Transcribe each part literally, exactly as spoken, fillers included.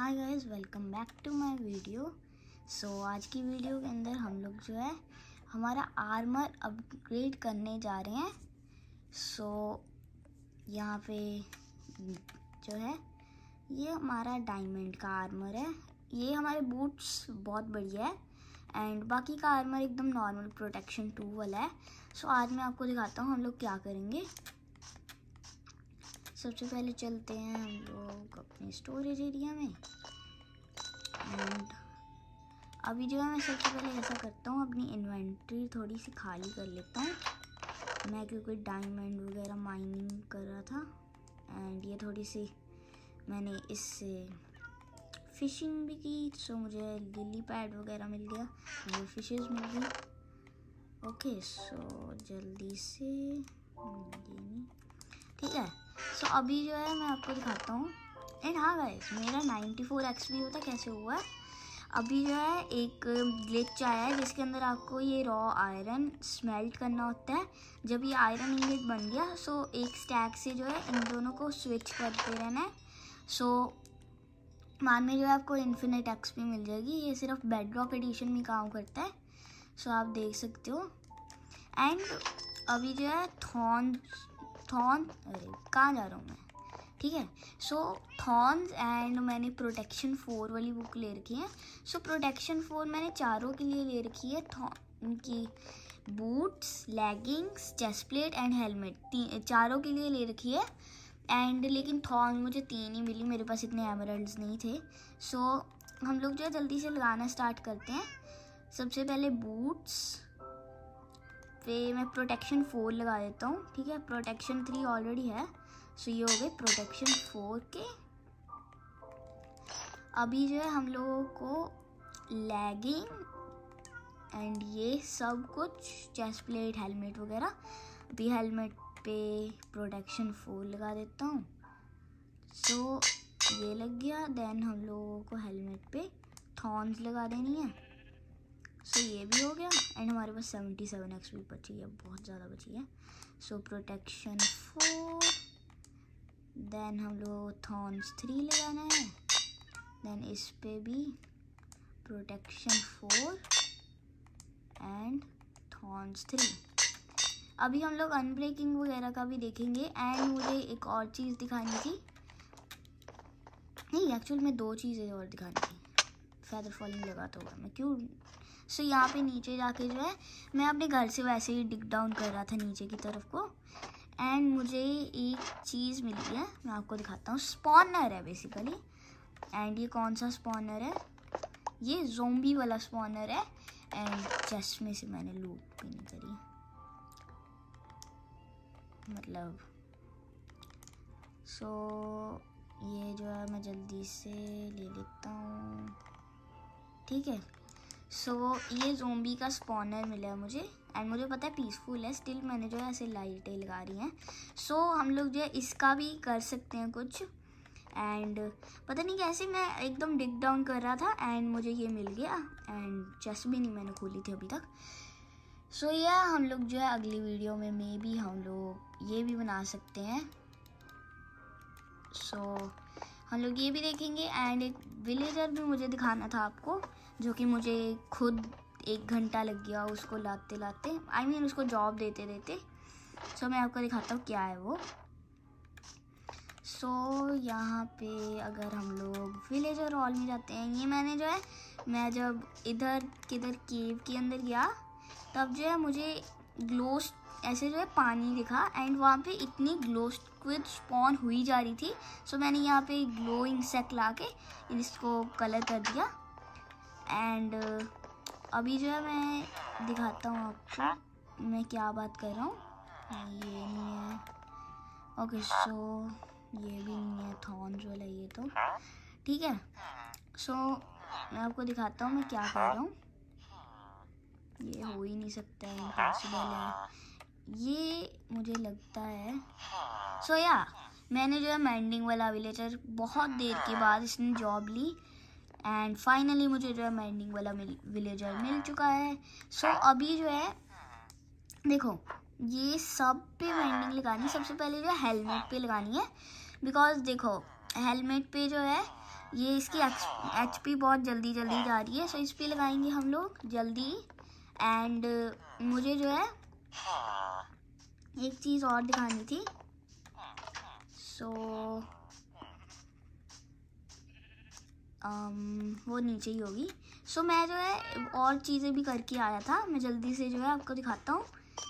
Hi guys, welcome back to my video. So आज की video के अंदर हम लोग जो है हमारा आर्मर अपग्रेड करने जा रहे हैं। सो so, यहाँ पे जो है ये हमारा डायमंड का आर्मर है। ये हमारे बूट्स बहुत बढ़िया है एंड बाकी का आर्मर एकदम नॉर्मल प्रोटेक्शन टू वाला है। सो so, आज मैं आपको दिखाता हूँ हम लोग क्या करेंगे। सबसे पहले चलते हैं हम लोग अपने स्टोरेज एरिया में एंड अभी जो है मैं सबसे पहले ऐसा करता हूँ, अपनी इन्वेंट्री थोड़ी सी खाली कर लेता हूँ। मैं क्योंकि डायमंड वगैरह माइनिंग कर रहा था एंड ये थोड़ी सी मैंने इससे फिशिंग भी की, सो मुझे लिली पैड वगैरह मिल गया, मुझे फिशेस मिल गई। ओके सो जल्दी से ठीक है। सो so, अभी जो है मैं आपको दिखाता हूँ एंड हाँ गाइस, मेरा नाइन्टी फोर एक्सपी होता कैसे हुआ है। अभी जो है एक ग्लिच आया है जिसके अंदर आपको ये रॉ आयरन स्मेल्ट करना होता है। जब ये आयरन इंगेट बन गया सो एक स्टैक से जो है इन दोनों को स्विच करते रहना है। सो बाद में जो है आपको इन्फिनिट एक्सपी मिल जाएगी। ये सिर्फ बेडरॉक एडिशन में काम करता है, सो आप देख सकते हो। एंड अभी जो है थॉर्न थॉर्न अरे कहाँ जा रहा हूँ मैं, ठीक है। सो थॉर्न्स एंड मैंने प्रोटेक्शन फोर वाली बुक ले रखी है। सो प्रोटेक्शन फोर मैंने चारों के लिए ले रखी है, थॉर्न की boots, leggings, chest plate and helmet चारों के लिए ले रखी है। एंड लेकिन थॉर्न मुझे तीन ही मिली, मेरे पास इतने एमरल्ड्स नहीं थे। सो so, हम लोग जो है जल्दी से लगाना स्टार्ट करते हैं। सबसे पहले बूट्स पे मैं प्रोटेक्शन फोर लगा देता हूँ, ठीक है। प्रोटेक्शन थ्री ऑलरेडी है, सो ये हो गए प्रोटेक्शन फोर के। अभी जो है हम लोगों को लेगिंग एंड ये सब कुछ, चेस्ट प्लेट, हेलमेट वगैरह। अभी हेलमेट पे प्रोटेक्शन फोर लगा देता हूँ, सो ये लग गया। देन हम लोगों को हेलमेट पे थॉर्न्स लगा देनी है, सो so, ये भी हो गया। एंड हमारे पास सेवेंटी सेवन एक्सपी बची है, बहुत ज़्यादा बची है। सो प्रोटेक्शन फोर, देन हम लोग थॉर्न्स थ्री लगाना है, देन इस पे भी protection four and thorns three. अभी हम लोग अनब्रेकिंग वगैरह का भी देखेंगे। एंड मुझे एक और चीज़ दिखानी थी, नहीं एक्चुअल में दो चीज़ें और दिखानी थी। फेदर फॉलिंग लगाता हुआ मैं क्यों। सो so, यहाँ पे नीचे जाके जो है मैं अपने घर से वैसे ही डिग डाउन कर रहा था नीचे की तरफ को एंड मुझे एक चीज़ मिली है, मैं आपको दिखाता हूँ। स्पॉनर है बेसिकली। एंड ये कौन सा स्पॉनर है, ये ज़ोंबी वाला स्पॉनर है। एंड चेस्ट में से मैंने लूट भी नहीं करी, मतलब सो so, ये जो है मैं जल्दी से ले लेता हूँ, ठीक है। सो so, ये ज़ोंबी का स्पॉनर मिला है मुझे एंड मुझे पता है पीसफुल है, स्टिल मैंने जो है ऐसे लाइटें लगा रही हैं। सो so, हम लोग जो है इसका भी कर सकते हैं कुछ। एंड पता नहीं कैसे मैं एकदम डिग डाउन कर रहा था एंड मुझे ये मिल गया एंड चेस्ट भी नहीं मैंने खोली थी अभी तक। सो so, यह हम लोग जो है अगली वीडियो में मे बी हम लोग ये भी बना सकते हैं। सो so, हम लोग ये भी देखेंगे। एंड एक विलेजर भी मुझे दिखाना था आपको, जो कि मुझे खुद एक घंटा लग गया उसको लाते लाते, आई I मीन mean, उसको जॉब देते देते। सो so, मैं आपको दिखाता हूँ क्या है वो। सो so, यहाँ पे अगर हम लोग विलेजर हॉल में जाते हैं, ये मैंने जो है मैं जब इधर किधर केव के अंदर गया तब जो है मुझे ग्लो ऐसे जो है पानी दिखा एंड वहाँ पे इतनी ग्लो स्क्विड स्पॉन हुई जा रही थी। सो so, मैंने यहाँ पे ग्लोइंग सेक ला के इसको कलर कर दिया। एंड अभी जो है मैं दिखाता हूँ आपको मैं क्या बात कर रहा हूँ। ये नहीं है, ओके सो ये भी नहीं है थॉर्न्स वाला, ये तो ठीक है। सो so, मैं आपको दिखाता हूँ मैं क्या कर रहा हूँ। ये हो ही नहीं सकता है, इम्पॉसिबल है ये मुझे लगता है। सो so, या मैंने जो है मेंडिंग वाला विलेजर बहुत देर के बाद इसने जॉब ली एंड फाइनली मुझे जो है मेंडिंग वाला विलेजर मिल चुका है। सो so, अभी जो है देखो ये सब पे मेंडिंग लगानी, सबसे पहले जो है हेलमेट पे लगानी है। बिकॉज देखो हेलमेट पे जो है ये इसकी एच पी बहुत जल्दी जल्दी जा रही है, सो इस पे लगाएंगे हम लोग जल्दी। एंड मुझे जो है एक चीज़ और दिखानी थी, सो um, वो नीचे ही होगी। सो so, मैं जो है और चीज़ें भी करके आया था, मैं जल्दी से जो है आपको दिखाता हूँ।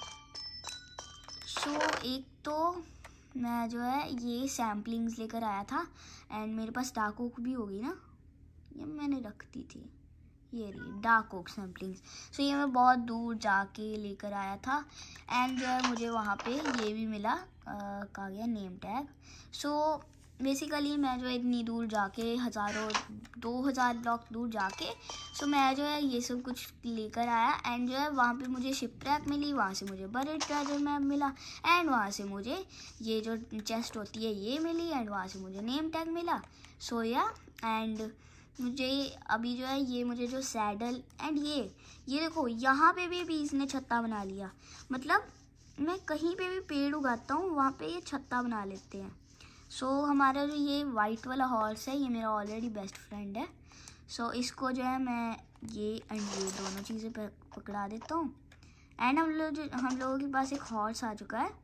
सो so, एक तो मैं जो है ये सैम्पलिंग्स लेकर आया था, एंड मेरे पास डार्क ओक भी होगी ना, ये मैंने रख दी थी, ये रही डार्क ओक सैम्पलिंग्स। सो ये मैं बहुत दूर जाके लेकर आया था, एंड जो है मुझे वहाँ पे ये भी मिला, कहा गया नेम टैग। सो बेसिकली मैं जो है इतनी दूर जाके हज़ारों दो हज़ार ब्लॉक दूर जाके सो मैं जो है ये सब कुछ लेकर आया, एंड जो है वहाँ पे मुझे शिपरैक मिली, वहाँ से मुझे बरेड ट्रेजर मैप मिला, एंड वहाँ से मुझे ये जो चेस्ट होती है ये मिली, एंड वहाँ से मुझे नेम टैग मिला। सो या एंड मुझे अभी जो है ये मुझे जो सैडल एंड ये ये देखो यहाँ पे भी अभी इसने छत्ता बना लिया। मतलब मैं कहीं पे भी पेड़ उगाता हूँ वहाँ पे ये छत्ता बना लेते हैं। सो so, हमारा जो ये वाइट वाला हॉर्स है ये मेरा ऑलरेडी बेस्ट फ्रेंड है। सो so, इसको जो है मैं ये एंड ये दोनों चीज़ें पकड़ा देता हूँ, एंड हम लोग जो हम लोगों के पास एक हॉर्स आ चुका है।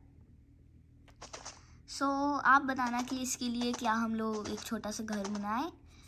सो so, आप बताना कि इसके लिए क्या हम लोग एक छोटा सा घर बनाएं।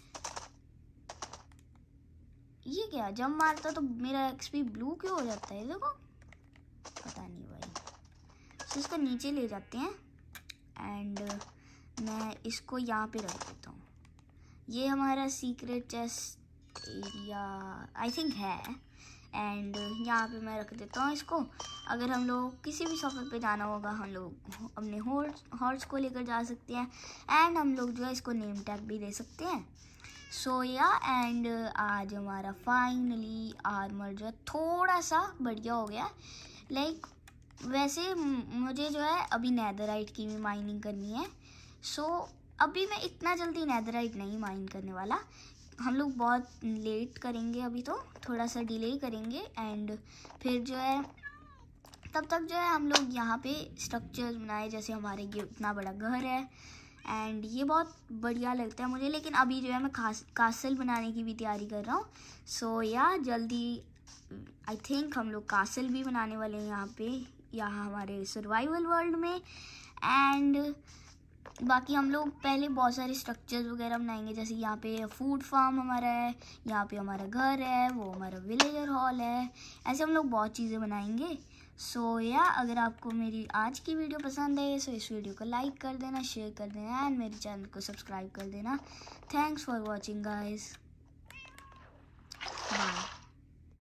ये क्या जब मारता तो मेरा एक्सपी ब्लू क्यों हो जाता है, देखो पता नहीं भाई। सो so, इसको नीचे ले जाते हैं, एंड मैं इसको यहाँ पे रख देता हूँ। ये हमारा secret chest area I think है, एंड यहाँ पे मैं रख देता हूँ इसको। अगर हम लोग किसी भी सफ़र पे जाना होगा हम लोग अपने हॉर्स हॉर्स को लेकर जा सकते हैं, एंड हम लोग जो है इसको नेम टैग भी दे सकते हैं। सो या एंड आज हमारा फाइनली आर्मर जो है थोड़ा सा बढ़िया हो गया। लाइक वैसे मुझे जो है अभी नेदरराइट की भी माइनिंग करनी है। सो so, अभी मैं इतना जल्दी नेदरराइट नहीं माइन करने वाला, हम लोग बहुत लेट करेंगे, अभी तो थोड़ा सा डिले करेंगे, एंड फिर जो है तब तक जो है हम लोग यहाँ पे स्ट्रक्चर्स बनाए, जैसे हमारे ये इतना बड़ा घर है, एंड ये बहुत बढ़िया लगता है मुझे। लेकिन अभी जो है मैं खास कासल बनाने की भी तैयारी कर रहा हूँ। सो so, या जल्दी आई थिंक हम लोग कासल भी बनाने वाले हैं यहाँ पे, यहाँ हमारे सर्वाइवल वर्ल्ड में। एंड बाकी हम लोग पहले बहुत सारे स्ट्रक्चर्स वगैरह बनाएंगे, जैसे यहाँ पे फूड फार्म हमारा है, यहाँ पे हमारा घर है, वो हमारा विलेजर हॉल है, ऐसे हम लोग बहुत चीज़ें बनाएंगे। सो so, या अगर आपको मेरी आज की वीडियो पसंद है सो इस वीडियो को लाइक कर देना, शेयर कर देना, एंड मेरे चैनल को सब्सक्राइब कर देना। Thanks for watching guys.